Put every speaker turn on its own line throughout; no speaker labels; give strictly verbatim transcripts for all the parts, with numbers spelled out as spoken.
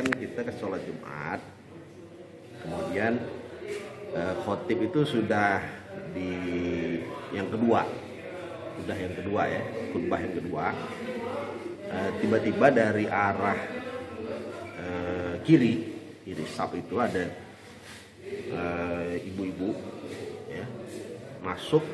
kan kita ke sholat Jumat, kemudian eh, khotib itu sudah di yang kedua, sudah yang kedua ya, khutbah yang kedua. Eh, tiba-tiba dari arah eh, kiri, kiri saf itu ada eh, ibu-ibu ya, masuk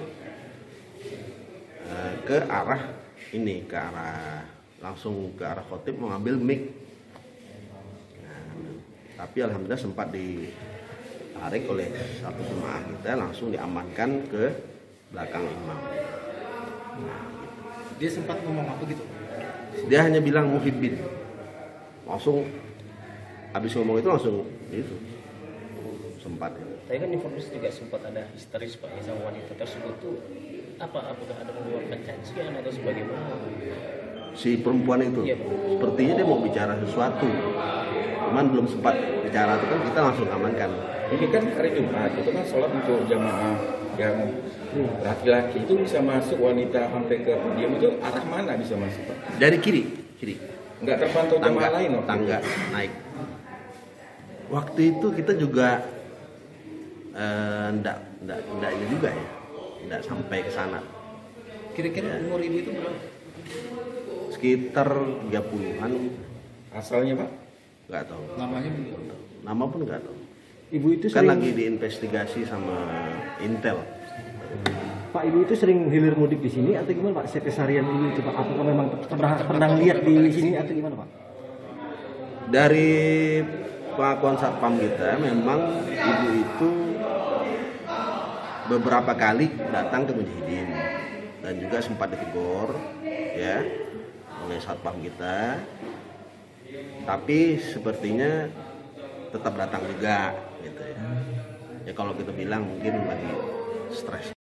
eh, ke arah ini, ke arah langsung ke arah khotib mengambil mic. Nah, tapi alhamdulillah sempat ditarik oleh satu jemaah kita, langsung diamankan ke belakang imam. Nah,
Dia sempat ngomong apa gitu?
dia hanya bilang muhibbin, langsung habis ngomong itu langsung itu sempat ya.
Tapi kan informasi juga sempat ada histeris Pak ya sama wanita tersebut tuh, apa apakah ada mengeluarkan cacian atau sebagaimana?
Si perempuan itu
Iya.
sepertinya dia mau bicara sesuatu, cuman belum sempat bicara, itu kan kita langsung amankan.
Ini kan hari Jumat, itu kan sholat untuk jamaah yang laki-laki itu bisa masuk, wanita sampai ke podium itu arah mana bisa masuk Pak?
Dari kiri, kiri.
Nggak terpantau
Tangga,
jamaah lain waktu
tangga
itu?
naik. Waktu itu kita juga eh, ndak ndak ndak ini juga ya, ndak sampai ke sana.
Kira-kira
Ya.
umur ibu itu berapa?
Sekitar tiga puluhan,
Asalnya Pak?
nggak tahu.
Namanya
Nama pun nggak tahu.
Ibu itu
Kan
sering,
lagi diinvestigasi sama Intel.
Pak, ibu itu sering hilir mudik di sini atau gimana Pak? Keseharian ibu itu Pak, apakah memang pernah pernah lihat di sini atau gimana Pak?
Dari pengakuan satpam kita, memang ibu itu beberapa kali datang ke Mujahidin dan juga sempat ditegur ya oleh satpam kita, tapi sepertinya tetap datang juga gitu ya. Ya kalau kita bilang mungkin lagi stres.